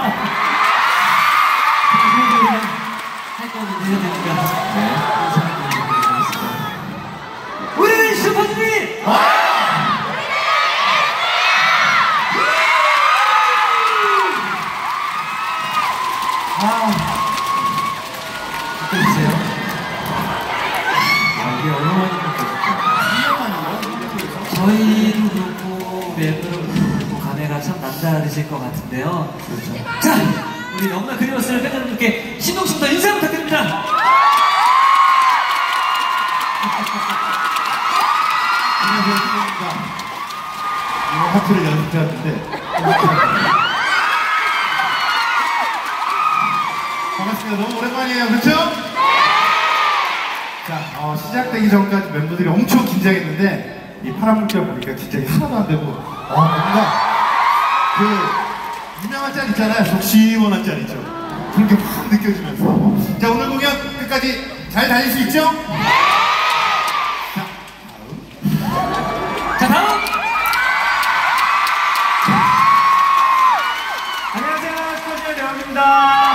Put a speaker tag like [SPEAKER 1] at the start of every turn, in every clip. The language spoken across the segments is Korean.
[SPEAKER 1] 할 거는 해야 되니까. 네. 우리 슈퍼주니! 어떠세요? 이게 얼마만이나 저희도 그렇고 우리 앱으로 그렇고 감회가 참 남다르실 것 같은데요. 그렇죠. 자, 우리 너무나 그리웠을 팬여러분께 신동씨부터 인사 부탁드립니다.
[SPEAKER 2] 안녕하세요, 신동입니다. 이거 하트를 연습해왔는데 반갑습니다. 너무 오랜만이에요. 그렇죠? 자, 시작되기 전까지 멤버들이 엄청 긴장했는데 이 파란 물결 보니까 긴장이 하나도 안 되고 뭔가 그 유명한 짤 있잖아요. 속 시원한 짤 있죠. 그런 게 확 느껴지면서 자, 오늘 공연 끝까지 잘 달릴 수 있죠?
[SPEAKER 1] 자, 다음! 안녕하세요, 슈퍼주니어 대원입니다.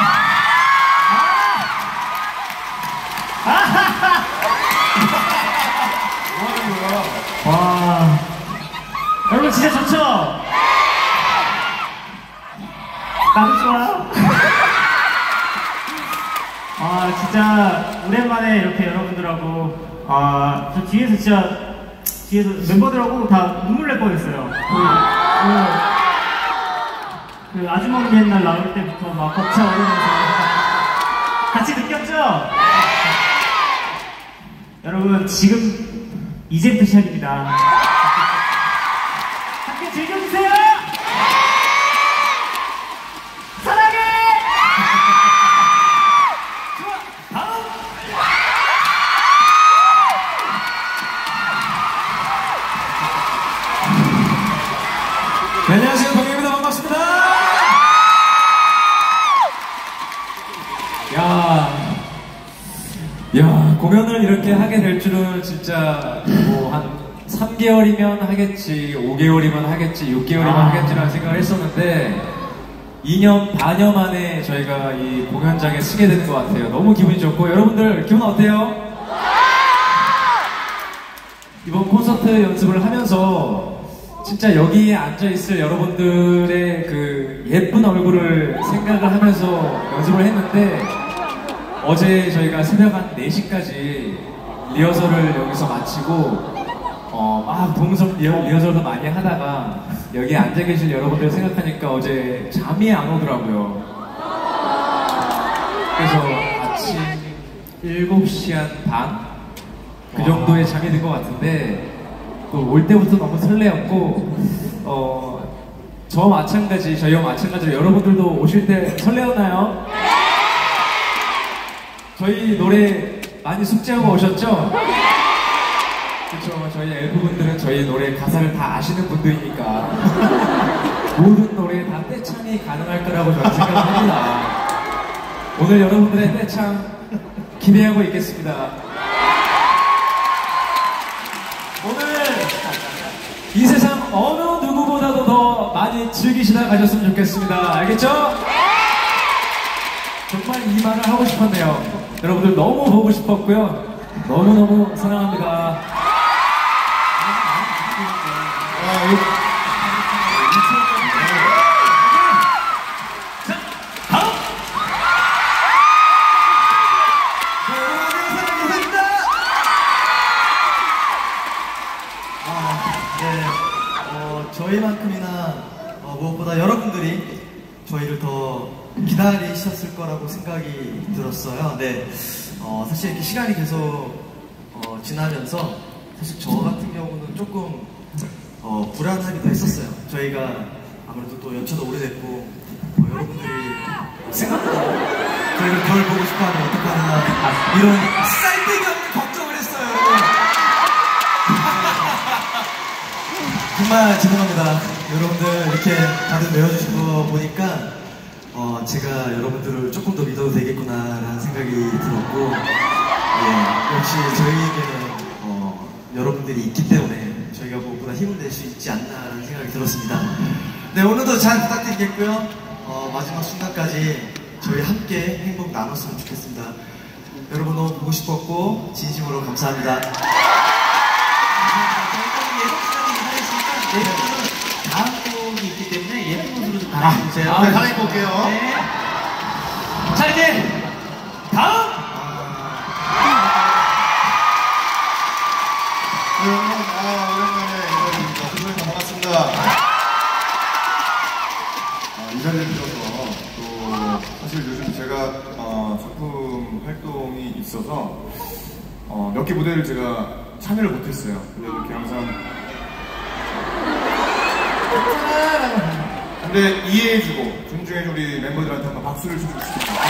[SPEAKER 1] 와, 여러분 진짜 좋죠? 나도 좋아. 진짜 오랜만에 이렇게 여러분들하고 저 뒤에서 멤버들하고 다 눈물 날 뻔했어요. 그 아주머니 옛날 나올 때부터 막 벅차 오르면서 같이 느꼈죠? 여러분 지금 이제부터 시작입니다. 함께 즐겨주세요. 사랑해. 좋아, 다음. 네, 안녕하세요, 동현입니다. 반갑습니다. 야, 공연을 이렇게 하게 될 줄은 진짜 뭐 한 3개월이면 하겠지, 5개월이면 하겠지, 6개월이면 하겠지라는 생각을 했었는데 2년 반여 만에 저희가 이 공연장에 서게 되는 것 같아요. 너무 기분이 좋고, 여러분들 기분 어때요? 이번 콘서트 연습을 하면서 진짜 여기에 앉아있을 여러분들의 그 예쁜 얼굴을 생각을 하면서 연습을 했는데 어제 저희가 새벽 한 4시까지 리허설을 여기서 마치고 막 동성 리허설도 많이 하다가 여기에 앉아 계실 여러분들 생각하니까 어제 잠이 안 오더라고요. 그래서 아침 7시 한 반? 그 정도에 잠이 든 것 같은데 또 올 때부터 너무 설레었고 저와 마찬가지로 여러분들도 오실 때 설레었나요? 저희 노래 많이 숙지하고 오셨죠? 그렇죠. 저희 엘프분들은 저희 노래 가사를 다 아시는 분들이니까 모든 노래에 다 떼창이 가능할 거라고 저는 생각합니다. 오늘 여러분들의 떼창 기대하고 있겠습니다. 오늘 이 세상 어느 누구보다도 더 많이 즐기시다 가셨으면 좋겠습니다. 알겠죠? 정말 이 말을 하고 싶었네요. 여러분들 너무 보고 싶었고요. 너무너무 사랑합니다. 자, 다음!
[SPEAKER 3] 저희만큼이나 무엇보다 여러분들이 저희를 더 기다리셨을 거라고 생각이 들었어요. 네, 사실 이렇게 시간이 계속 지나면서 사실 저 같은 경우는 조금 불안하기도 했었어요. 저희가 아무래도 또 연차도 오래됐고 여러분들이 생각보다 저희를 덜 보고 싶어하면 어떡하나 이런 쌀데기 없는 걱정을 했어요. 정말 죄송합니다. 여러분들 이렇게 다들 외워주신 거 보니까 제가 여러분들을 조금 더 믿어도 되겠구나라는 생각이 들었고, 역시 저희에게는 여러분들이 있기 때문에 저희가 무엇보다 힘을 낼 수 있지 않나라는 생각이 들었습니다. 네, 오늘도 잘 부탁드리겠고요. 마지막 순간까지 저희 함께 행복 나눴으면 좋겠습니다. 여러분 너무 보고 싶었고 진심으로 감사합니다.
[SPEAKER 4] 다음 곡이 있기 때문에 예쁜 모습으로 좀 갈아입으세요.
[SPEAKER 2] 네, 갈아입고 올게요.
[SPEAKER 4] 네. 자, 이제 다음!
[SPEAKER 2] 여러분, 오랜만에 인사드립니다. 수고해서 반갑습니다. 이 자리를 빌어서 또 사실 요즘 제가 작품 활동이 있어서 몇 개 무대를 제가 참여를 못했어요. 근데 이렇게 항상 근데 이해해주고 존중해준 우리 멤버들한테 한번 박수를 주고 싶습니다.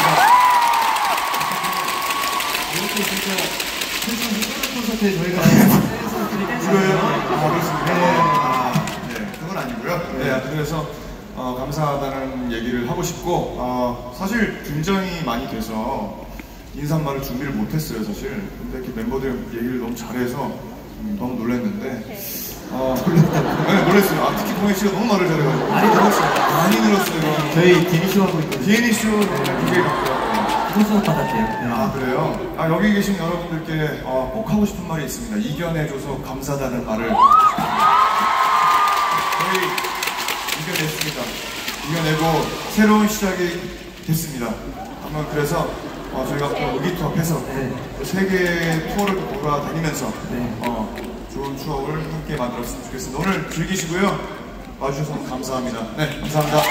[SPEAKER 3] 이렇게 진짜 콘서트 콘서트에 저희가
[SPEAKER 2] 이거요? 그렇습니다. 네, 그건 아니고요. 네, 그래서 감사하다는 얘기를 하고 싶고 사실 긴장이 많이 돼서 인사말을 준비를 못했어요, 사실. 근데 이렇게 멤버들 얘기를 너무 잘해서 너무 놀랐는데 놀랐다고? 네, 놀랐어요. 특히 동현 씨가 너무 말을 잘해가지고
[SPEAKER 3] 많이 늘었어요.
[SPEAKER 2] 많이 늘었어요.
[SPEAKER 3] 저희 디니쇼 하고 있거든요.
[SPEAKER 2] DNA쇼 되게 바쁘더라고요.
[SPEAKER 3] 콘서트 받았대요.
[SPEAKER 2] 아, 그래요? 여기 계신 여러분들께 꼭 하고 싶은 말이 있습니다. 이겨내줘서 감사하다는 말을 저희 이겨냈습니다. 이겨내고 새로운 시작이 됐습니다. 아마 그래서 저희가 또 의기투합해서 세계 투어를 돌아다니면서 좋은 추억을 함께 만들었으면 좋겠습니다. 오늘 즐기시고요. 와주셔서 감사합니다. 네, 감사합니다.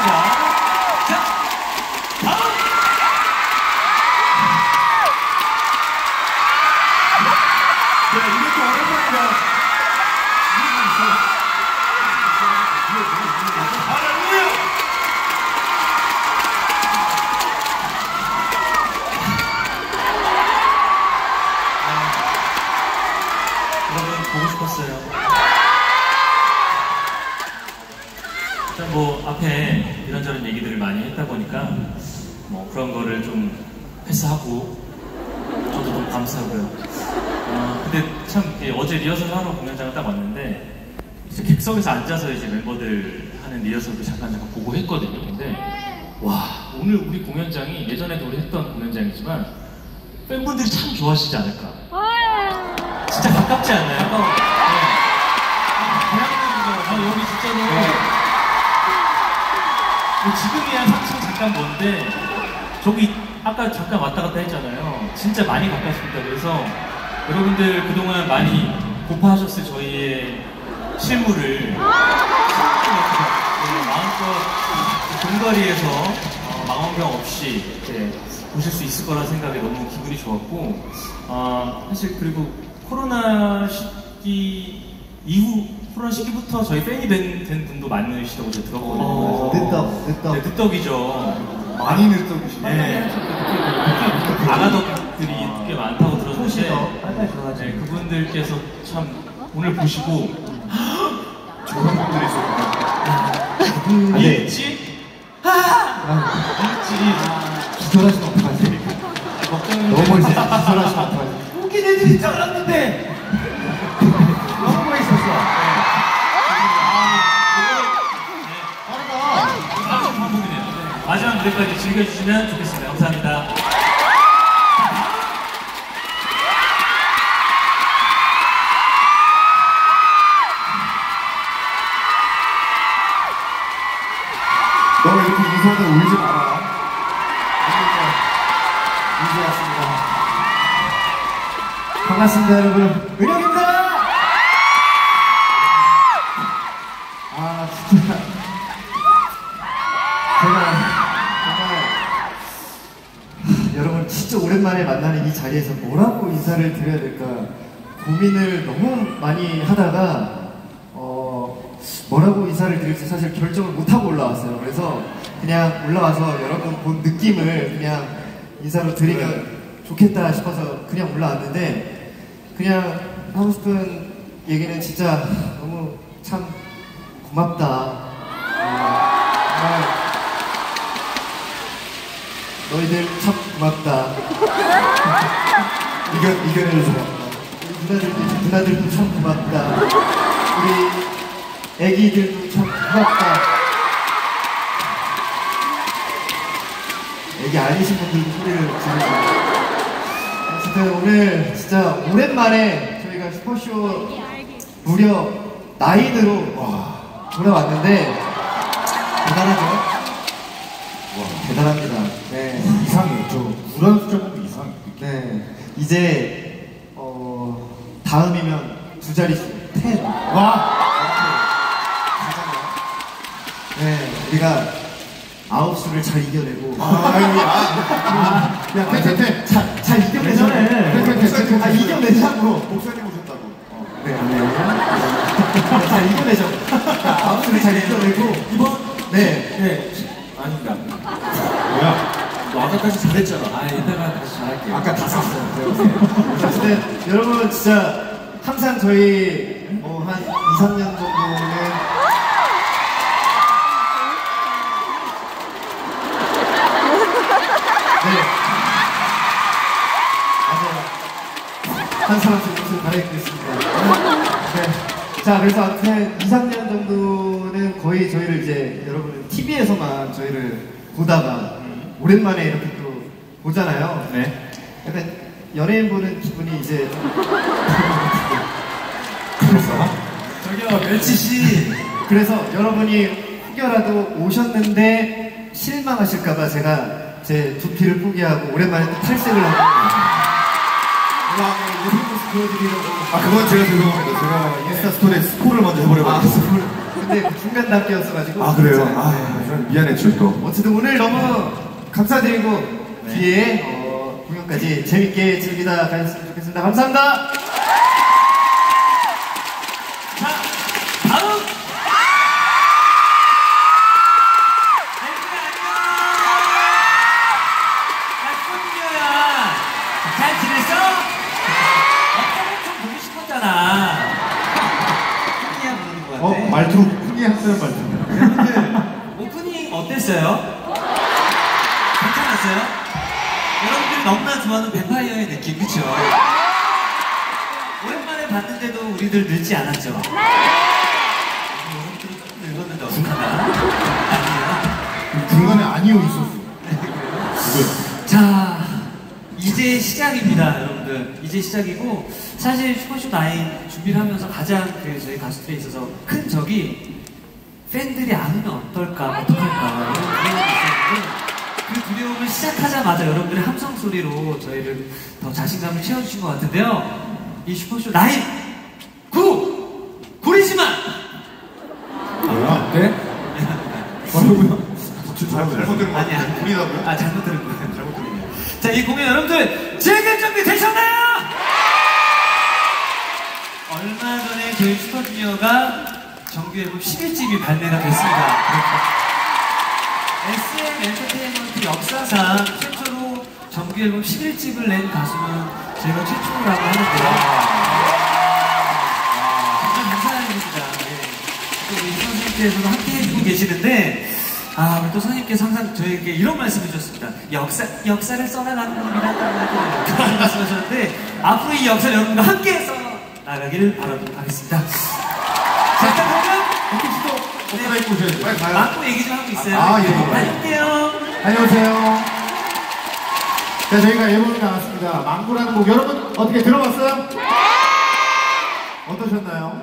[SPEAKER 2] 이것도 어렵습니다. 할렐루야!
[SPEAKER 3] 여러분 보고 싶었어요.
[SPEAKER 4] 일단 뭐 앞에 이런저런 얘기들을 많이 했다 보니까 뭐 그런 거를 좀 패스하고 저도 너무 감사하고요. 근데 참 어제 리허설 하러 공연장을 딱 왔는데 이제 객석에서 앉아서 이제 멤버들 하는 리허설도 잠깐 보고 했거든요. 근데 와, 오늘 우리 공연장이 예전에도 우리 했던 공연장이지만 팬분들이 참 좋아하시지 않을까. 진짜 가깝지 않나요? 네. 여기 진짜로 뭐 지금이야 3층 잠깐 먼데 저기 아까 잠깐 왔다 갔다 했잖아요. 진짜 많이 가깝습니다. 그래서 여러분들 그동안 많이 고파하셨을 저희의 실물을 마음껏 동거리에서 망원경 없이 이렇게 보실 수 있을 거라는 생각에 너무 기분이 좋았고 사실 그리고 코로나 시기 이후 코로나 시기부터 저희 팬이 된 분도 많으시다고 제가 들었거든요.
[SPEAKER 3] 늦다.
[SPEAKER 4] 네, 늦덕이죠.
[SPEAKER 2] 많이 늦덕이시네.
[SPEAKER 4] 네, 아가덕들이 꽤 많다고 들었는데
[SPEAKER 3] 빨리
[SPEAKER 4] 네, 그분들께서 참 오늘 보시고
[SPEAKER 2] 좋은 분들이 있었구나.
[SPEAKER 4] 일지? 일지?
[SPEAKER 3] 기절하시면 어떡하지?
[SPEAKER 4] 걱정은
[SPEAKER 3] 너무 멋있어. 기절하시면 어떡하지?
[SPEAKER 4] 웃긴 애들이 잘났는데
[SPEAKER 3] 너무 멋있었어.
[SPEAKER 4] 마지막 무대까지 즐겨주시면 좋겠습니다. 감사합니다.
[SPEAKER 2] 너 이렇게 무서운데 울지 마라.
[SPEAKER 3] 이제 왔습니다. 반갑습니다, 여러분. 은혁입니다! 진짜. 제가 정말 여러분 진짜 오랜만에 만나는 이 자리에서 뭐라고 인사를 드려야 될까 고민을 너무 많이 하다가 뭐라고 인사를 드릴지 사실 결정을 못하고 올라왔어요. 그래서 그냥 올라와서 여러분 본 느낌을 그냥 인사로 드리면 좋겠다 싶어서 그냥 올라왔는데 그냥 하고 싶은 얘기는 진짜 너무 참 고맙다. 정말 너희들 참 고맙다. 이겨내줘서 우리 누나들도 참 고맙다. 우리 애기들도 참 고맙다. 이게 아니신 분들도 소리를 지르시고. 어쨌든 오늘 진짜 오랜만에 저희가 슈퍼쇼 무려 9으로 돌아왔는데 대단하죠?
[SPEAKER 2] 와,
[SPEAKER 3] 대단합니다. 네.
[SPEAKER 2] 이상해요. 저 불안 숫자 보면 이상해.
[SPEAKER 3] 네. 이제 다음이면 두 자릿수 10.
[SPEAKER 2] 와!
[SPEAKER 3] 네. 우리가 9수를 잘 이겨내고
[SPEAKER 2] 야, 퇴퇴퇴.
[SPEAKER 3] 잘 이겨내잖아요. 아, 이겨내자고.
[SPEAKER 2] 목사님 오셨다고.
[SPEAKER 3] 네, 잘 이겨내죠. 9수를 잘 이겨내고
[SPEAKER 1] 이번
[SPEAKER 3] 네.
[SPEAKER 1] 아닙니다.
[SPEAKER 2] 뭐야?
[SPEAKER 1] 너 아까까지 잘했잖아. 아, 이따가 다시 잘할게요.
[SPEAKER 2] 아까 다 썼어요.
[SPEAKER 3] 어쨌든 여러분 진짜 항상 저희 한 2, 3년 정도는 네. 맞아요. 한 사람씩 옷을 갈아입겠습니다. 네. 자, 그래서 아무튼 2, 3년 정도는 거의 저희를 이제 여러분은 TV에서만 저희를 보다가 오랜만에 이렇게 또 보잖아요.
[SPEAKER 1] 네.
[SPEAKER 3] 약간 연예인 보는 기분이 이제
[SPEAKER 1] 저기요, 멸치씨.
[SPEAKER 3] 그래서 여러분이 혹여라도 오셨는데 실망하실까봐 제가 제 두피를 포기하고 오랜만에 또 탈색을 하고 예쁜 모습 보여드리려고.
[SPEAKER 2] 아, 그건 제가 죄송합니다. 제가 인스타 스토리에 스포를 먼저 해버려가지고.
[SPEAKER 3] 근데 그 중간 단계였어가지고.
[SPEAKER 2] 아, 그래요?
[SPEAKER 3] 진짜,
[SPEAKER 2] 아,
[SPEAKER 3] 네.
[SPEAKER 2] 좀 미안했죠, 또.
[SPEAKER 3] 어쨌든 오늘 너무 감사드리고 뒤에 공연까지 재밌게 즐기다 가셨으면 좋겠습니다. 감사합니다.
[SPEAKER 4] 자, 다음! 앵글 안녕! 나 손녀야! 잘 지냈어? 엄청 보고 싶었잖아. 손녀야 부르는 것 같아.
[SPEAKER 2] 말투, 크게 한다는 말투입니다.
[SPEAKER 4] 여러분들, 오프닝 어땠어요? 괜찮았어요? 여러분들이 너무나 좋아하는 뱀파이어의 느낌, 그쵸? 오랜만에 봤는데도 우리들 늙지 않았죠? 여러분들이 조금 늙었는데 어떡하나? 아니에요.
[SPEAKER 2] 중간에 아니요 있었어.
[SPEAKER 4] 자, 이제 시작입니다, 여러분들. 이제 시작이고, 사실 슈퍼쇼 9 준비를 하면서 가장 저희 가수들에 있어서 큰 적이 팬들이 안 오면 어떨까, 어떡할까, 이런 두려움이 있었는데, 그 두려움을 시작하자마자 여러분들의 함성 소리로 저희를 더 자신감을 채워주신 것 같은데요. 이 슈퍼쇼 9! 9! 구리지마!
[SPEAKER 2] 뭐야?
[SPEAKER 1] 네?
[SPEAKER 2] 잘못 들은 거
[SPEAKER 4] 아니야.
[SPEAKER 2] 우리다고요?
[SPEAKER 4] 아, 잘못 들은 거예요. 잘못 들은 거예요. 자, 이 공연 여러분들 즐길 준비 되셨나요? 얼마 전에 저희 슈퍼주니어가 정규 앨범 11집이 발매가 됐습니다. SM 엔터테인먼트 역사상 최초로 정규 앨범 11집을 낸 가수는 저희가 최초라고 하는데요. 정말 감사한 일입니다. 또 우리 선생님께서도 함께 해주고 계시는데, 우리 또 선생님께서 항상 저에게 이런 말씀을 주셨습니다. 역사를 써나가는 겁니다. 그런 말씀하셨는데, 앞으로 이 역사를 여러분과 함께 써나가기를 바라도록 하겠습니다. 자, 일단 그러면
[SPEAKER 2] 옷 입고 오셔야죠. 빨리 가요.
[SPEAKER 4] 막고 얘기 좀 하고 있어요.
[SPEAKER 2] 아, 예.
[SPEAKER 4] 안녕하세요.
[SPEAKER 5] 안녕하세요. 자, 저희가 앨범이 나왔습니다. 망고라는 곡 여러분 어떻게 들어봤어요? 어떠셨나요?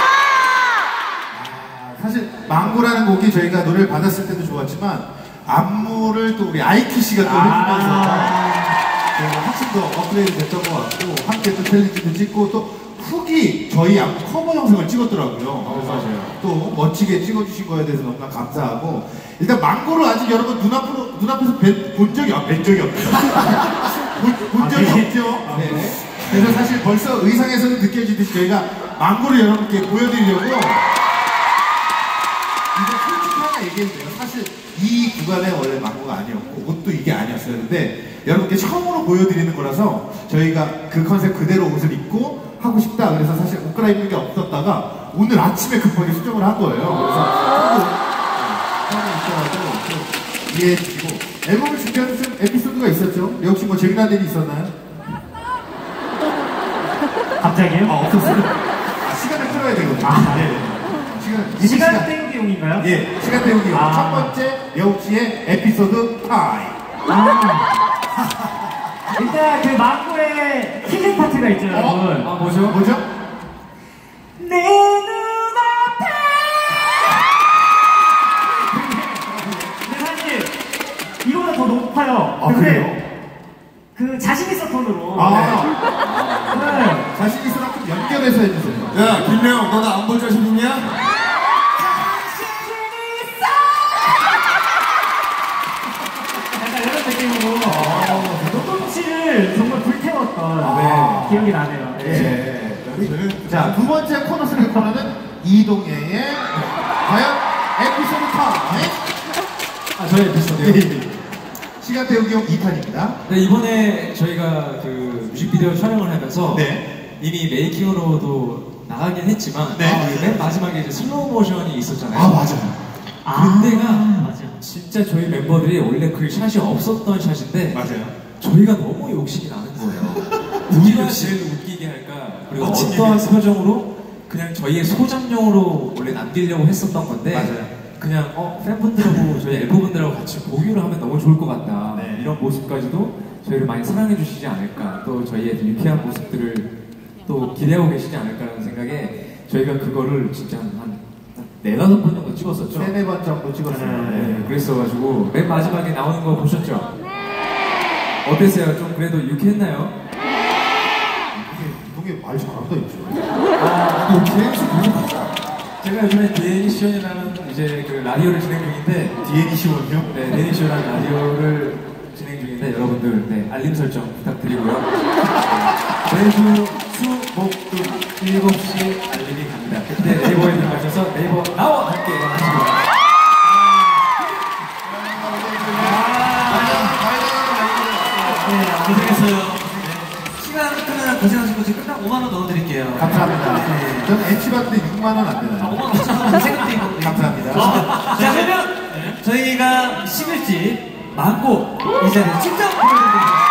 [SPEAKER 5] 사실 망고라는 곡이 저희가 노래를 받았을 때도 좋았지만 안무를 또 우리 아이키 씨가 또 해주면서 저희가 훨씬 더 업그레이드 됐던 것 같고 함께 또 챌린지도 찍고 또 훅이 저희 안무 커버 영상을 찍었더라고요. 그래서 또 멋지게 찍어주신 거에 대해서 너무나 감사하고 일단 망고를 아직 여러분 눈앞에서 본 적이 없죠. 본 적이 없죠. 네. 그래서 사실 벌써 의상에서도 느껴지듯이 저희가 망고를 여러분께 보여드리려고 이거 솔직히 하나 얘기해도 돼요. 사실 이 구간에 원래 망고가 아니었고 옷도 이게 아니었어요. 근데 여러분께 처음으로 보여드리는 거라서 저희가 그 컨셉 그대로 옷을 입고 하고 싶다. 그래서 사실 옷 갈아입는 게 없었다가 오늘 아침에 급하게 수정을 한 거예요. 그래서 처음에 있더라도 이해해 주시고 앨범을 준비하는 좀 에피소드가 있었죠? 역시 뭐 재미난 일이 있었나요?
[SPEAKER 3] 갑자기요?
[SPEAKER 5] 없었어요. 시간을 끌어야 되거든요. 네.
[SPEAKER 3] 시간 때우기용인가요?
[SPEAKER 5] 예, 시간 때우기. 첫 번째 여우치의 에피소드 타임.
[SPEAKER 6] 일단 그 망고의 힐링 파트가 있죠, 여러분.
[SPEAKER 1] 아, 뭐죠?
[SPEAKER 5] 뭐죠?
[SPEAKER 6] 내 눈앞에. 근데 사실 이거보다 더 높아요.
[SPEAKER 5] 아,
[SPEAKER 6] 근데
[SPEAKER 5] 그래요?
[SPEAKER 6] 그 자신 있어 톤으로.
[SPEAKER 5] 아, 자신 있으랑 좀 연결해서 해주세요.
[SPEAKER 2] 야, 김래영, 너나 안 볼 자신 있냐?
[SPEAKER 6] 약간 이런 느낌으로 노동치를 정말 불태웠던 기억이 나네요.
[SPEAKER 5] 네. 자, 두 번째 코너 속의 코너는 이동해의 과연 에피소드 타임.
[SPEAKER 1] 아, 저희 에피소드요?
[SPEAKER 5] 시간 때우기 용 2탄입니다.
[SPEAKER 1] 네, 이번에 저희가 그 뮤직비디오 촬영을 하면서
[SPEAKER 5] 네.
[SPEAKER 1] 이미 메이킹으로도 나가긴 했지만
[SPEAKER 5] 네.
[SPEAKER 1] 맨 마지막에 이제 슬로우 모션이 있었잖아요.
[SPEAKER 5] 아, 맞아요.
[SPEAKER 1] 그때가
[SPEAKER 6] 맞아.
[SPEAKER 1] 진짜 저희 멤버들이 원래 그 샷이 없었던 샷인데
[SPEAKER 2] 맞아요.
[SPEAKER 1] 저희가 너무 욕심이 나는 거예요. 우리가 제일 웃기게 할까? 그리고 어떠한 표정으로 그냥 저희의 소장용으로 원래 남기려고 했었던 건데
[SPEAKER 5] 맞아요.
[SPEAKER 1] 그냥 팬분들하고 저희 앨범분들하고 같이 공유를 하면 너무 좋을 것 같다.
[SPEAKER 5] 네.
[SPEAKER 1] 이런 모습까지도 저희를 많이 사랑해 주시지 않을까. 또 저희의 유쾌한 모습들을 또 기대하고 계시지 않을까라는 생각에 저희가 그거를 진짜 한 4-5번 정도 찍었었죠.
[SPEAKER 5] 3-4번 정도 찍었어요.
[SPEAKER 1] 네, 그랬어가지고 맨 마지막에 나오는 거 보셨죠? 어땠어요? 좀 그래도 유쾌했나요?
[SPEAKER 5] 이동해 말 잘한다, 있죠.
[SPEAKER 1] 아, 제가 요즘에 데니시온이라는 이제 그 라디오를 진행 중인데
[SPEAKER 5] 디에니 시원이요?
[SPEAKER 1] 네, 데니시온이라는 라디오를 진행 중인데 여러분들 네, 알림 설정 부탁드리고요. 매주 수, 목, 금 7시 알림이 갑니다. 그때 네이버에 들어가셔서 네이버 나와 함께 하시기 바랍니다.
[SPEAKER 3] 고생했어요. 시간 끝나면 고생하시고 지금 끝나고 5만원 넣어드릴게요.
[SPEAKER 5] 감사합니다.
[SPEAKER 3] 네.
[SPEAKER 5] 전 MC 받는데 6만 원 안 되나요?
[SPEAKER 3] 5만원 5천원 생각도 있고.
[SPEAKER 5] 감사합니다.
[SPEAKER 3] 자, 그러면 저희가 10일집 망고 이 자리에 직접 보여드리겠습니다.